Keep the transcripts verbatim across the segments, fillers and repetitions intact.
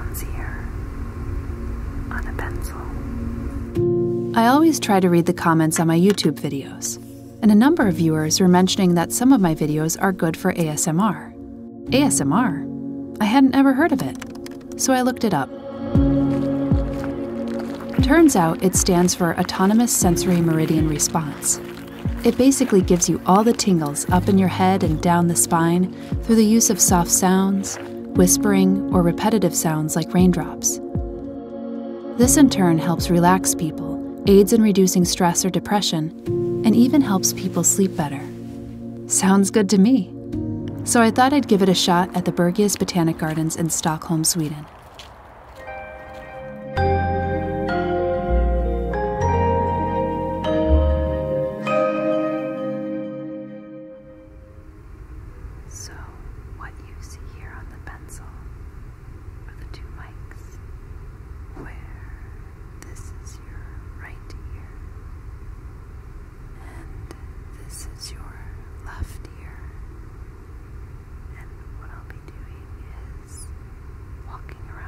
sounds here on a pencil. I always try to read the comments on my YouTube videos, and a number of viewers were mentioning that some of my videos are good for A S M R. A S M R? I hadn't ever heard of it, so I looked it up. Turns out it stands for Autonomous Sensory Meridian Response. It basically gives you all the tingles up in your head and down the spine through the use of soft sounds, whispering, or repetitive sounds like raindrops. This in turn helps relax people, aids in reducing stress or depression, and even helps people sleep better. Sounds good to me. So I thought I'd give it a shot at the Bergius Botanic Gardens in Stockholm, Sweden. So, what you see here on the pencil are the two mics, where this is your right ear, and this is your left ear. And what I'll be doing is walking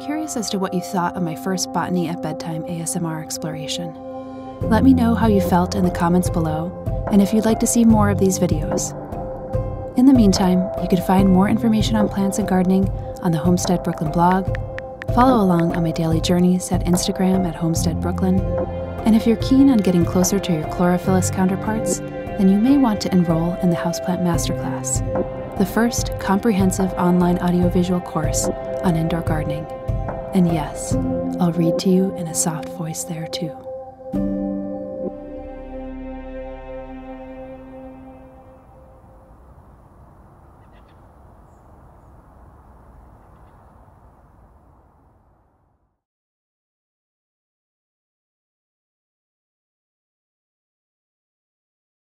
curious as to what you thought of my first Botany at Bedtime A S M R exploration. Let me know how you felt in the comments below, and if you'd like to see more of these videos. In the meantime, you can find more information on plants and gardening on the Homestead Brooklyn blog, follow along on my daily journeys at Instagram at Homestead Brooklyn, and if you're keen on getting closer to your chlorophyllus counterparts, then you may want to enroll in the Houseplant Masterclass, the first comprehensive online audiovisual course on indoor gardening. And yes, I'll read to you in a soft voice there too.